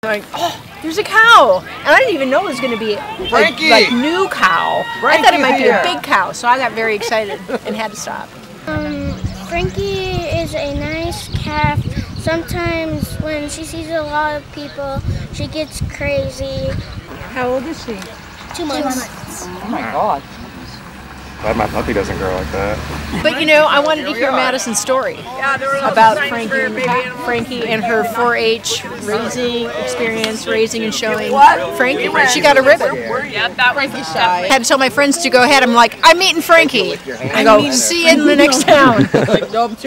Like, oh, there's a cow, and I didn't even know it was going to be a like new cow. I thought it might be a big cow, so I got very excited and had to stop. Frankie is a nice calf. Sometimes when she sees a lot of people, she gets crazy. How old is she? 2 months. Oh my God. Glad my puppy doesn't grow like that. But you know, I wanted to hear Madison's story about Frankie and her 4-H raising experience, raising and showing Frankie. She got a ribbon. Frankie's shy. I had to tell my friends to go ahead. I'm like, I'm meeting Frankie. I go, see you in the next town.